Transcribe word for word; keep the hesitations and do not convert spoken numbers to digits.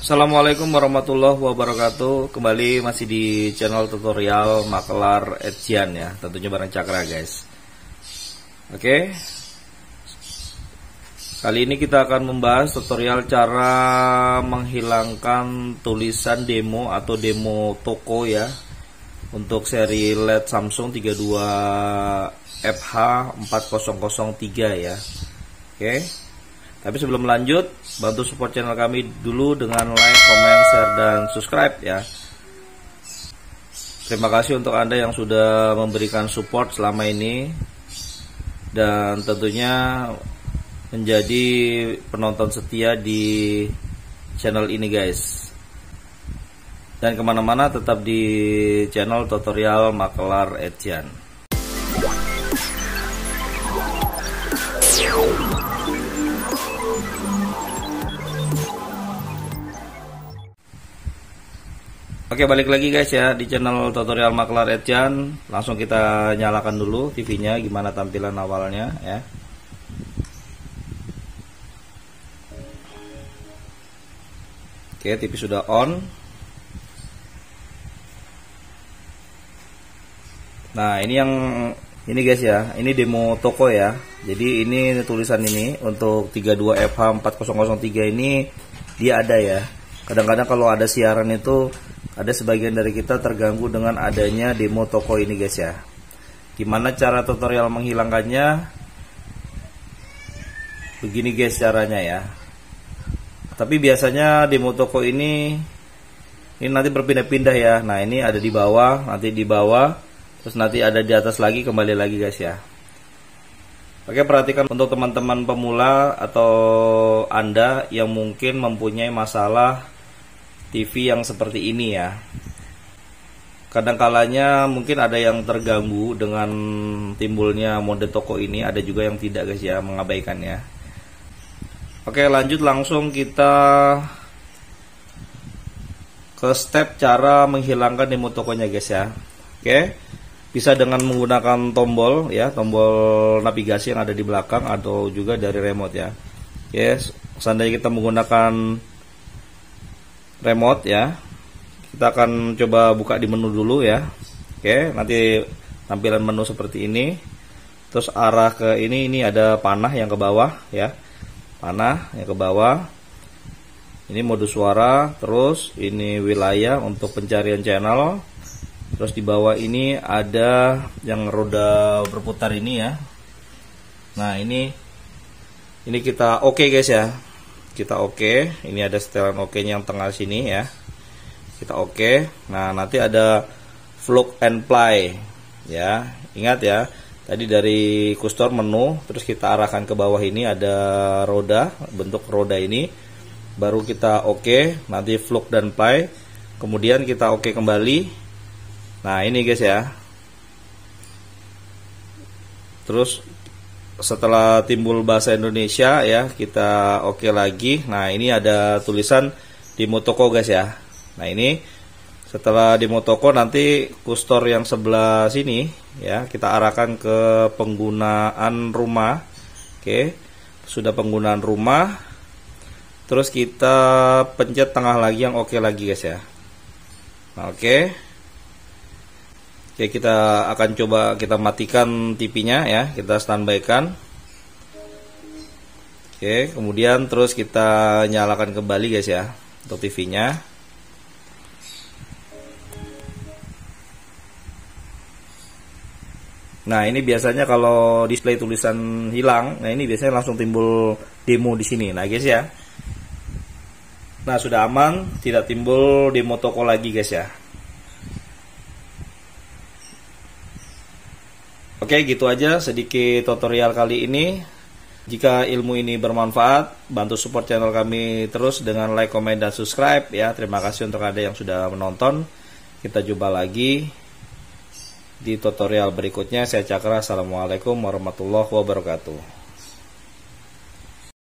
Assalamualaikum warahmatullahi wabarakatuh. Kembali masih di channel tutorial makelar Edjian ya, tentunya bareng Cakra guys. Oke, kali ini kita akan membahas tutorial cara menghilangkan tulisan demo atau demo toko ya, untuk seri L E D Samsung tiga puluh dua F H empat nol nol tiga ya. Oke, tapi sebelum lanjut, bantu support channel kami dulu dengan like, comment, share, dan subscribe ya. Terima kasih untuk Anda yang sudah memberikan support selama ini, dan tentunya menjadi penonton setia di channel ini guys. Dan kemana-mana tetap di channel tutorial makelar Edjian. Oke, balik lagi guys ya di channel tutorial makelar Edjian. Langsung kita nyalakan dulu T V-nya, gimana tampilan awalnya ya. Oke, T V sudah on. Nah, ini yang ini guys ya, ini demo toko ya. Jadi ini tulisan ini untuk tiga puluh dua F H empat nol nol tiga ini dia ada ya. Kadang-kadang kalau ada siaran itu ada sebagian dari kita terganggu dengan adanya demo toko ini guys ya. Gimana cara tutorial menghilangkannya? Begini guys caranya ya. Tapi biasanya demo toko ini ini nanti berpindah-pindah ya. Nah, ini ada di bawah, nanti di bawah, terus nanti ada di atas lagi, kembali lagi guys ya. Oke, perhatikan untuk teman-teman pemula atau Anda yang mungkin mempunyai masalah T V yang seperti ini ya. Kadang-kalanya mungkin ada yang terganggu dengan timbulnya mode toko ini, ada juga yang tidak guys ya, mengabaikannya. Oke, lanjut langsung kita ke step cara menghilangkan demo tokonya guys ya. Oke, bisa dengan menggunakan tombol ya, tombol navigasi yang ada di belakang atau juga dari remote ya. Oke, seandainya kita menggunakan remote ya, kita akan coba buka di menu dulu ya. Oke, nanti tampilan menu seperti ini. Terus arah ke ini, ini ada panah yang ke bawah ya, panah yang ke bawah. Ini mode suara, terus ini wilayah untuk pencarian channel. Terus di bawah ini ada yang roda berputar ini ya. Nah, ini ini kita oke okay guys ya. Kita oke, okay. Ini ada setelan oke nya yang tengah sini ya. Kita oke. Okay. Nah, nanti ada plug and play ya. Ingat ya, tadi dari kustor menu, terus kita arahkan ke bawah ini ada roda, bentuk roda ini. Baru kita oke, okay. Nanti plug dan play. Kemudian kita oke okay kembali. Nah, ini guys ya. Terus setelah timbul bahasa Indonesia ya, kita oke okay lagi. Nah, ini ada tulisan demo toko guys ya. Nah, ini setelah demo toko nanti kustor yang sebelah sini ya, kita arahkan ke penggunaan rumah. Oke, sudah penggunaan rumah. Terus kita pencet tengah lagi yang oke okay lagi guys ya. Nah, oke okay. Oke, kita akan coba kita matikan T V-nya ya, kita standby kan. Oke, kemudian terus kita nyalakan kembali guys ya untuk T V-nya. Nah, ini biasanya kalau display tulisan hilang, nah ini biasanya langsung timbul demo di sini. Nah, guys ya. Nah, sudah aman, tidak timbul demo toko lagi guys ya. Oke, gitu aja sedikit tutorial kali ini. Jika ilmu ini bermanfaat, bantu support channel kami terus dengan like, comment, dan subscribe ya. Terima kasih untuk Anda yang sudah menonton. Kita jumpa lagi di tutorial berikutnya. Saya Cakra. Assalamualaikum warahmatullahi wabarakatuh.